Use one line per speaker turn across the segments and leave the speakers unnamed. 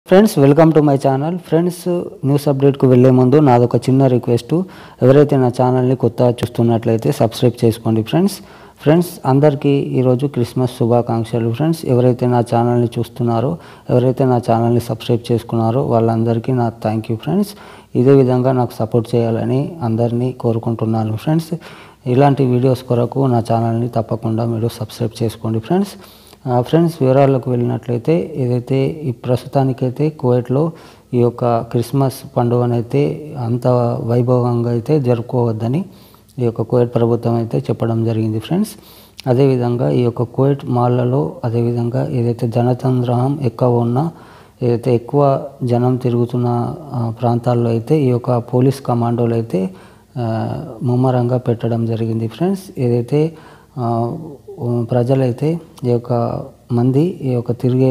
Friends welcome to my channel. Friends news అప్డేట్కు వెళ్ళే ముందు నాదొక చిన్న రిక్వెస్ట్, ఎవరైతే నా ఛానల్ని కొత్తగా చూస్తున్నట్లయితే సబ్స్క్రైబ్ చేసుకోండి. ఫ్రెండ్స్ అందరికీ ఈరోజు క్రిస్మస్ శుభాకాంక్షలు. ఫ్రెండ్స్ ఎవరైతే నా ఛానల్ని చూస్తున్నారో, ఎవరైతే నా ఛానల్ని సబ్స్క్రైబ్ చేసుకున్నారో వాళ్ళందరికీ నా థ్యాంక్ యూ ఫ్రెండ్స్. ఇదే విధంగా నాకు సపోర్ట్ చేయాలని అందరినీ కోరుకుంటున్నాను. ఇలాంటి వీడియోస్ కొరకు నా ఛానల్ని తప్పకుండా మీరు సబ్స్క్రైబ్ చేసుకోండి. ఫ్రెండ్స్ వివరాలకు వెళ్ళినట్లయితే, ఏదైతే ఈ ప్రస్తుతానికైతే కువైట్లో ఈ యొక్క క్రిస్మస్ పండుగనైతే అంత వైభవంగా అయితే జరుపుకోవద్దని ఈ యొక్క కువైట్ ప్రభుత్వం అయితే చెప్పడం జరిగింది. ఫ్రెండ్స్ అదేవిధంగా ఈ యొక్క కువైట్ మాల్లలో, అదేవిధంగా ఏదైతే జనసంద్రహం ఎక్కువ ఉన్నా, ఏదైతే ఎక్కువ జనం తిరుగుతున్న ప్రాంతాల్లో అయితే ఈ యొక్క పోలీస్ కమాండోలు అయితే ముమ్మరంగా పెట్టడం జరిగింది. ఫ్రెండ్స్ ఏదైతే ప్రజలైతే ఈ యొక్క మంది ఈ యొక్క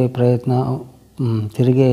తిరిగే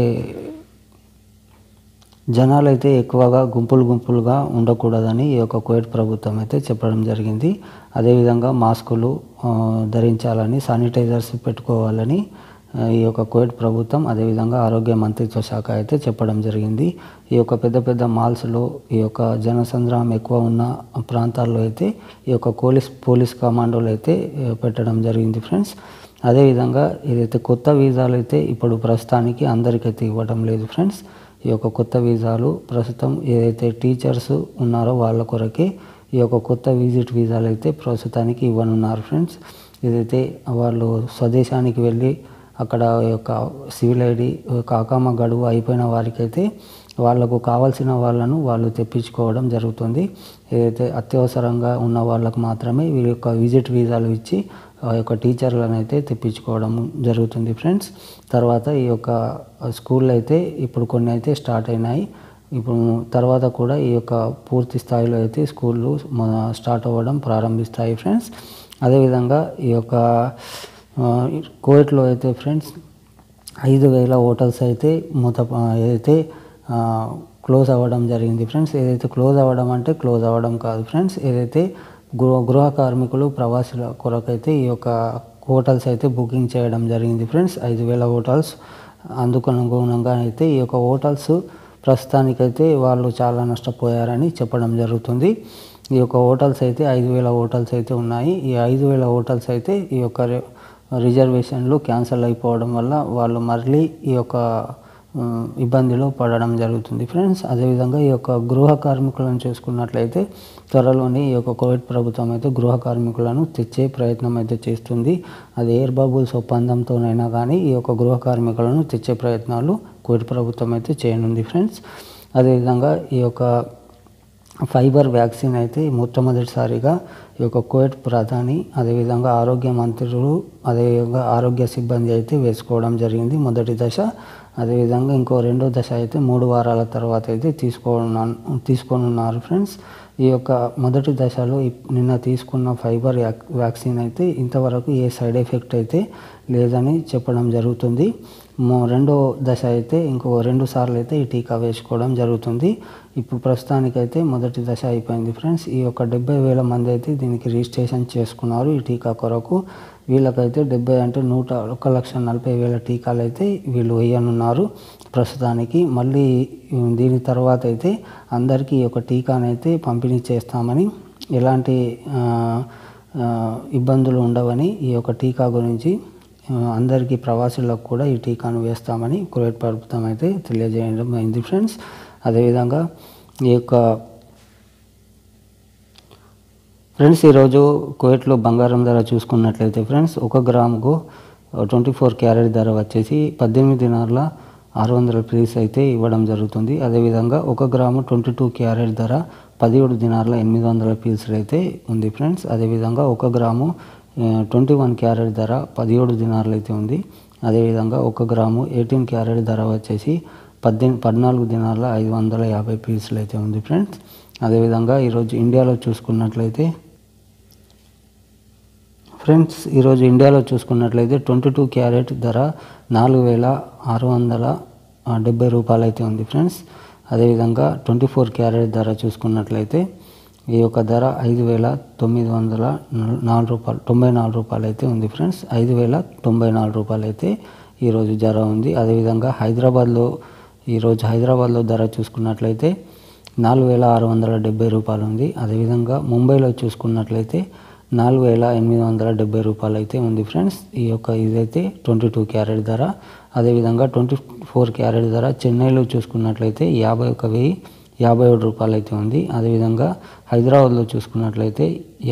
జనాలైతే ఎక్కువగా గుంపులుగా ఉండకూడదని ఈ యొక్క కువైట్ ప్రభుత్వం అయితే చెప్పడం జరిగింది. అదేవిధంగా మాస్కులు ధరించాలని, శానిటైజర్స్ పెట్టుకోవాలని ఈ యొక్క కువైట్ ప్రభుత్వం, అదేవిధంగా ఆరోగ్య మంత్రిత్వ శాఖ అయితే చెప్పడం జరిగింది. ఈ యొక్క పెద్ద మాల్స్లో, ఈ యొక్క జనసంద్రహం ఎక్కువ ఉన్న ప్రాంతాల్లో అయితే ఈ యొక్క పోలీస్ కమాండోలు అయితే పెట్టడం జరిగింది. ఫ్రెండ్స్ అదేవిధంగా ఏదైతే కొత్త వీసాలు అయితే ఇప్పుడు ప్రస్తుతానికి అందరికైతే ఇవ్వడం లేదు. ఫ్రెండ్స్ ఈ యొక్క కొత్త వీసాలు ప్రస్తుతం ఏదైతే టీచర్స్ ఉన్నారో వాళ్ళ కొరకే ఈ యొక్క కొత్త విజిట్ వీసాలు అయితే ప్రస్తుతానికి ఇవ్వనున్నారు. ఫ్రెండ్స్ ఏదైతే వాళ్ళు స్వదేశానికి వెళ్ళి అక్కడ యొక్క సివిల్ ఐడి కాకామ గడువు అయిపోయిన వారికైతే వాళ్ళకు కావాల్సిన వాళ్ళను వాళ్ళు తెప్పించుకోవడం జరుగుతుంది. ఏదైతే అత్యవసరంగా ఉన్న వాళ్ళకు మాత్రమే వీరి యొక్క విజిట్ వీసాలు ఇచ్చి ఆ యొక్క టీచర్లను అయితే తెప్పించుకోవడం జరుగుతుంది. ఫ్రెండ్స్ తర్వాత ఈ యొక్క స్కూళ్ళు అయితే ఇప్పుడు కొన్ని అయితే స్టార్ట్ అయినాయి. ఇప్పుడు తర్వాత కూడా ఈ యొక్క పూర్తి స్థాయిలో అయితే స్కూళ్ళు స్టార్ట్ అవ్వడం ప్రారంభిస్తాయి. ఫ్రెండ్స్ అదేవిధంగా ఈ యొక్క కువైట్లో అయితే ఫ్రెండ్స్ 5,000 హోటల్స్ అయితే ఏదైతే క్లోజ్ అవ్వడం జరిగింది. ఫ్రెండ్స్ ఏదైతే క్లోజ్ అవ్వడం అంటే క్లోజ్ అవ్వడం కాదు ఫ్రెండ్స్, ఏదైతే గృహ కార్మికులు, ప్రవాసుల కొరకైతే ఈ యొక్క హోటల్స్ అయితే బుకింగ్ చేయడం జరిగింది. Friends 5,000 hotels. అందుకు అనుగుణంగా అయితే ఈ యొక్క హోటల్స్ ప్రస్తుతానికైతే వాళ్ళు చాలా నష్టపోయారని చెప్పడం జరుగుతుంది. ఈ యొక్క హోటల్స్ అయితే 5,000 హోటల్స్ అయితే ఉన్నాయి. ఈ 5,000 హోటల్స్ అయితే ఈ యొక్క రిజర్వేషన్లు క్యాన్సిల్ అయిపోవడం వల్ల వాళ్ళు మళ్ళీ ఈ యొక్క ఇబ్బందిలో పడడం జరుగుతుంది. ఫ్రెండ్స్ అదేవిధంగా ఈ యొక్క గృహ కార్మికులను చూసుకున్నట్లయితే త్వరలోనే ఈ యొక్క కువైట్ ప్రభుత్వం అయితే గృహ కార్మికులను తెచ్చే ప్రయత్నం అయితే చేస్తుంది. అది ఎయిర్ బబుల్స్ ఒప్పందంతోనైనా కానీ ఈ యొక్క గృహ కార్మికులను తెచ్చే ప్రయత్నాలు కువైట్ ప్రభుత్వం అయితే చేయనుంది. ఫ్రెండ్స్ అదేవిధంగా ఈ యొక్క ఫైబర్ వ్యాక్సిన్ అయితే మొట్టమొదటిసారిగా ఈ యొక్క కువైట్ ప్రధాని, అదేవిధంగా ఆరోగ్య మంత్రులు, అదేవిధంగా ఆరోగ్య సిబ్బంది అయితే వేసుకోవడం జరిగింది మొదటి దశ. అదేవిధంగా ఇంకో రెండో దశ అయితే 3 వారాల తర్వాత అయితే తీసుకోనున్నారు. ఫ్రెండ్స్ ఈ యొక్క మొదటి దశలో నిన్న తీసుకున్న ఫైబర్ వ్యాక్సిన్ అయితే ఇంతవరకు ఏ సైడ్ ఎఫెక్ట్ అయితే లేదని చెప్పడం జరుగుతుంది. రెండో దశ అయితే ఇంకో 2 సార్లు అయితే ఈ టీకా వేసుకోవడం జరుగుతుంది. ఇప్పుడు ప్రస్తుతానికైతే మొదటి దశ అయిపోయింది. ఫ్రెండ్స్ ఈ యొక్క 70,000 మంది అయితే దీనికి రిజిస్ట్రేషన్ చేసుకున్నారు ఈ టీకా కొరకు. వీళ్ళకైతే 70 అంటే 1,40,000 టీకాలు అయితే వీళ్ళు వేయనున్నారు ప్రస్తుతానికి. మళ్ళీ దీని తర్వాత అయితే అందరికీ ఈ యొక్క టీకానైతే పంపిణీ చేస్తామని, ఎలాంటి ఇబ్బందులు ఉండవని, ఈ యొక్క టీకా గురించి అందరికీ ప్రవాసులకు కూడా ఈ టీకాను వేస్తామని కువైట్ ప్రభుత్వం అయితే తెలియజేయడం అయింది. ఫ్రెండ్స్ అదేవిధంగా ఈ యొక్క ఫ్రెండ్స్ ఈరోజు కువైట్లో బంగారం ధర చూసుకున్నట్లయితే ఫ్రెండ్స్ 1 గ్రాముకు 24 క్యారెట్ ధర వచ్చేసి 18 దినార్ల 600 రూపీస్ అయితే ఇవ్వడం జరుగుతుంది. అదేవిధంగా 1 గ్రాము 22 క్యారెట్ ధర 17 దినార్ల 800 రూపీస్ అయితే ఉంది. ఫ్రెండ్స్ అదేవిధంగా 1 గ్రాము 21 క్యారెట్ ధర 17 దినార్లు అయితే ఉంది. అదేవిధంగా 1 గ్రాము 18 క్యారెట్ ధర వచ్చేసి 14 దినార్ల 550 పీసులు అయితే ఉంది. ఫ్రెండ్స్ అదేవిధంగా ఈరోజు ఇండియాలో చూసుకున్నట్లయితే 22 క్యారెట్ ధర 4,670 రూపాయలు అయితే ఉంది. ఫ్రెండ్స్ అదేవిధంగా 24 క్యారెట్ ధర చూసుకున్నట్లయితే ఈ యొక్క ధర 5,994 రూపాయలు అయితే ఉంది. ఫ్రెండ్స్ 5,094 రూపాయలు అయితే ఈరోజు ధర ఉంది. అదేవిధంగా ఈరోజు హైదరాబాద్లో ధర చూసుకున్నట్లయితే 4,670 రూపాయలు ఉంది. అదేవిధంగా ముంబైలో చూసుకున్నట్లయితే 4,870 రూపాయలు అయితే ఉంది ఫ్రెండ్స్. ఇదైతే 22 క్యారెట్ ధర. అదేవిధంగా 24 క్యారెట్ ధర చెన్నైలో చూసుకున్నట్లయితే 51,057 రూపాయలు అయితే ఉంది. అదేవిధంగా హైదరాబాద్లో చూసుకున్నట్లయితే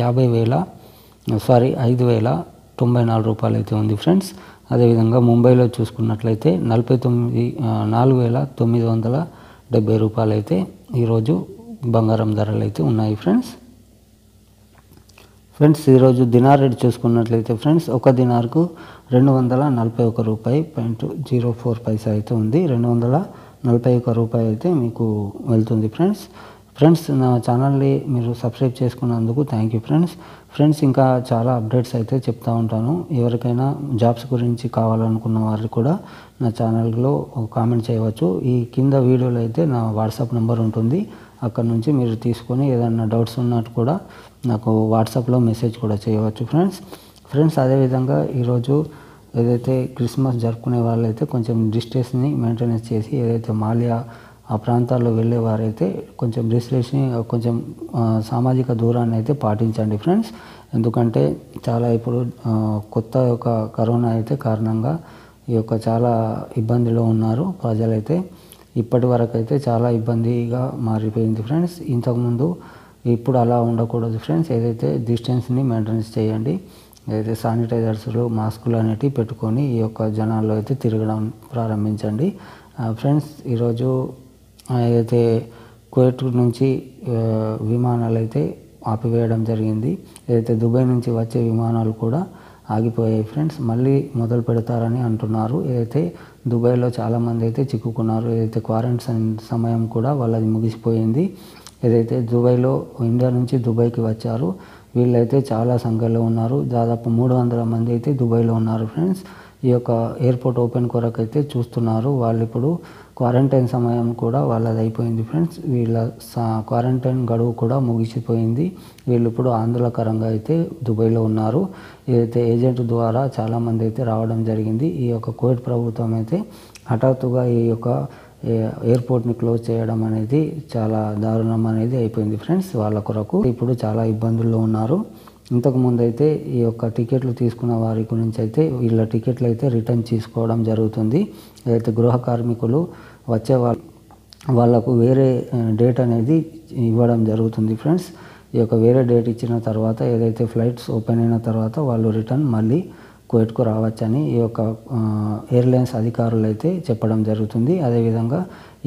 5,094 రూపాయలు అయితే ఉంది ఫ్రెండ్స్. అదేవిధంగా ముంబైలో చూసుకున్నట్లయితే 4,970 రూపాయలు అయితే ఈరోజు బంగారం ధరలు అయితే ఉన్నాయి ఫ్రెండ్స్. ఈరోజు దినార్ రేట్ చూసుకున్నట్లయితే ఫ్రెండ్స్, ఒక దినార్కు 241 రూపాయి 0.04 పైసా అయితే ఉంది. 241 రూపాయి అయితే మీకు వెళ్తుంది ఫ్రెండ్స్. నా ఛానల్ని మీరు సబ్స్క్రైబ్ చేసుకున్నందుకు థ్యాంక్ యూ ఫ్రెండ్స్. ఇంకా చాలా అప్డేట్స్ అయితే చెప్తూ ఉంటాను. ఎవరికైనా జాబ్స్ గురించి కావాలనుకున్న వారు కూడా నా ఛానల్లో కామెంట్ చేయవచ్చు. ఈ కింద వీడియోలో అయితే నా వాట్సాప్ నెంబర్ ఉంటుంది. అక్కడ నుంచి మీరు తీసుకొని ఏదైనా డౌట్స్ ఉన్నట్టు కూడా నాకు వాట్సాప్లో మెసేజ్ కూడా చేయవచ్చు ఫ్రెండ్స్. అదేవిధంగా ఈరోజు ఏదైతే క్రిస్మస్ జరుపుకునే వాళ్ళైతే కొంచెం డిస్టెన్స్ని మెయింటెనెన్స్ చేసి, ఏదైతే మాల్యా ఆ ప్రాంతాల్లో వెళ్ళే వారైతే కొంచెం డిస్టెన్స్ని కొంచెం సామాజిక దూరాన్ని అయితే పాటించండి ఫ్రెండ్స్. ఎందుకంటే చాలా ఇప్పుడు కొత్త కరోనా అయితే కారణంగా చాలా ఇబ్బందిలో ఉన్నారు ప్రజలైతే. ఇప్పటి వరకు అయితే చాలా ఇబ్బందిగా మారిపోయింది ఫ్రెండ్స్. ఇంతకుముందు ఇప్పుడు అలా ఉండకూడదు ఫ్రెండ్స్. ఏదైతే డిస్టెన్స్ని మెయింటెనెన్స్ చేయండి. ఏదైతే శానిటైజర్స్లు మాస్కులు అనేటివి పెట్టుకొని జనాల్లో అయితే తిరగడం ప్రారంభించండి ఫ్రెండ్స్. ఈరోజు ఏదైతే కువైట్ నుంచి విమానాలు అయితే ఆపివేయడం జరిగింది. ఏదైతే దుబాయ్ నుంచి వచ్చే విమానాలు కూడా ఆగిపోయాయి ఫ్రెండ్స్. మళ్ళీ మొదలు పెడతారని అంటున్నారు. ఏదైతే దుబాయ్లో చాలామంది అయితే చిక్కుకున్నారు. ఏదైతే క్వారంటైన్ సమయం కూడా వాళ్ళది ముగిసిపోయింది. ఏదైతే ఇండియా నుంచి దుబాయ్కి వచ్చారు వీళ్ళైతే చాలా సంఖ్యలో ఉన్నారు. దాదాపు 300 మంది అయితే దుబాయ్లో ఉన్నారు ఫ్రెండ్స్. ఎయిర్పోర్ట్ ఓపెన్ కొరకు అయితే చూస్తున్నారు. వాళ్ళు ఇప్పుడు క్వారంటైన్ సమయం కూడా వాళ్ళది అయిపోయింది ఫ్రెండ్స్. వీళ్ళ క్వారంటైన్ గడువు కూడా ముగిసిపోయింది. వీళ్ళు ఇప్పుడు ఆందోళనకరంగా అయితే దుబాయ్లో ఉన్నారు. ఏదైతే ఏజెంట్ ద్వారా చాలామంది అయితే రావడం జరిగింది. కువైట్ ప్రభుత్వం అయితే హఠాత్తుగా ఎయిర్పోర్ట్ని క్లోజ్ చేయడం అనేది చాలా దారుణం అనేది అయిపోయింది ఫ్రెండ్స్ వాళ్ళ కొరకు. ఇప్పుడు చాలా ఇబ్బందుల్లో ఉన్నారు. ఇంతకుముందు అయితే టికెట్లు తీసుకున్న వారి గురించి అయితే వీళ్ళ టికెట్లు అయితే రిటర్న్ తీసుకోవడం జరుగుతుంది. ఏదైతే గృహ కార్మికులు వచ్చే వాళ్ళకు వేరే డేట్ అనేది ఇవ్వడం జరుగుతుంది ఫ్రెండ్స్. వేరే డేట్ ఇచ్చిన తర్వాత ఏదైతే ఫ్లైట్స్ ఓపెన్ అయిన తర్వాత వాళ్ళు రిటర్న్ మళ్ళీ కువైట్కు రావచ్చని ఎయిర్లైన్స్ అధికారులు అయితే చెప్పడం జరుగుతుంది. అదేవిధంగా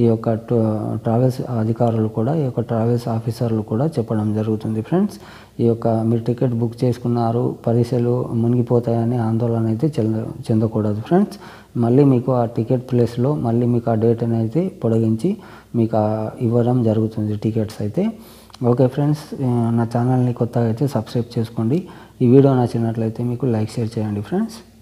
ట్రావెల్స్ అధికారులు కూడా ట్రావెల్స్ ఆఫీసర్లు కూడా చెప్పడం జరుగుతుంది ఫ్రెండ్స్. మీరు టికెట్ బుక్ చేసుకున్నారు, పైసలు మునిగిపోతాయని ఆందోళన అయితే చెందకూడదు ఫ్రెండ్స్. మళ్ళీ మీకు ఆ టికెట్ ప్లేస్లో మళ్ళీ మీకు ఆ డేట్ అనేది పొడిగించి మీకు ఇవ్వడం జరుగుతుంది టికెట్స్ అయితే. ఓకే ఫ్రెండ్స్, నా ఛానల్ని కొత్తగా అయితే సబ్స్క్రైబ్ చేసుకోండి. ఈ వీడియో నచ్చినట్లయితే మీకు లైక్ షేర్ చేయండి ఫ్రెండ్స్.